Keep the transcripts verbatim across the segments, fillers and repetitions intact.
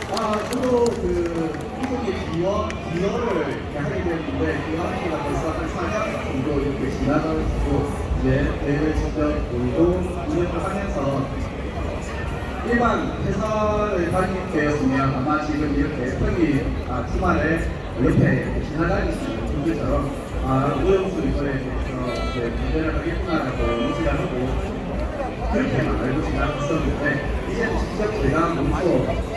아, 저도 그 이분이 기여, 기여를 이렇게 하게 되었는데 그 하기가 벌써 한 사 년 정도 이렇게 지나가고 이제 대회를 직접 놀고 운영을 하면서 일반 회사를 다니게 되었으면 아마 지금 이렇게 형이 아, 주말에 옆에 지나다닐 수 있는 분들처럼 아, 오영수 이거에 대해서 이제 문제를 하겠구나라고 인지를 하고 그렇게만 알고 지나갔었는데 이제는 직접 제가 몸소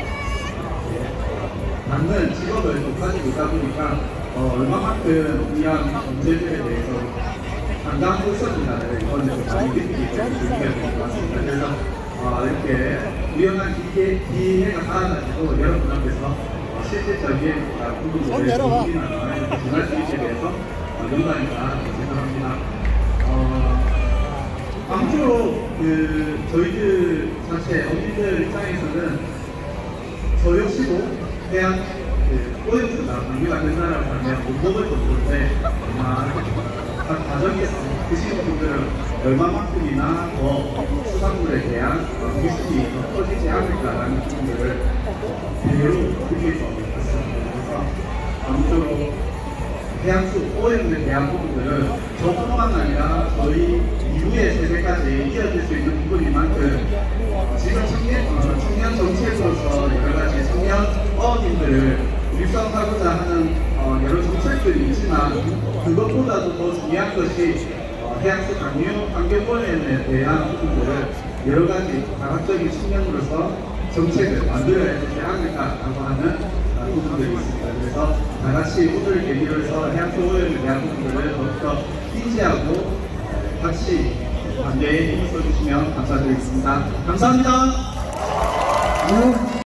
맞는 직업을 또 가지고 있다 보니까 어, 얼마만큼 이런 문제들에 대해서 당당하고 있었는가를 이번에 많이 느끼게 되는 계기가 된 것 같습니다. 그래서 어, 이렇게 우연한 기회, 기회가 닿아가지고 여러분 앞에서 어, 실질적인 부분들을 정리하는 전할 수 있게 돼서 어, 영광이다 생각합니다. 어, 아무쪼록 그 저희들 자체 어린이들 입장에서는 저 역시도 그냥 그 오염수가 방류가 된다라고 하면 못 먹을 정도인데 아마 각 가정에서 드시는 분들은 얼마만큼이나 더 수산물에 대한 미숙이 더 커지지 않을까라는 부분들을 배로 느낄 수 있습니다. 그래서 아무쪼록 해양수 오염에 대한 부분들은 저뿐만 아니라 저희 이후의 세대까지 이어질 수 있는 부분인 만큼 지금 청년, 어, 청년 정책으로서 여러 가지 청년 어업인들을 육성하고자 하는 어, 여러 정책들이 있지만 그것보다도 더 중요한 것이 어, 해양수 강류 환경오염에 대한 부분들을 여러 가지 다각적인 측면으로서 정책을 만들어야 되지 않을까라고 하는 어, 부분들이 있습니다. 그래서 다 같이 오늘 계기로 해서 해양수 오염에 대한 부분들을 더욱더 인지하고 같이 반대에 힘을 써주시면 감사드리겠습니다. 감사합니다.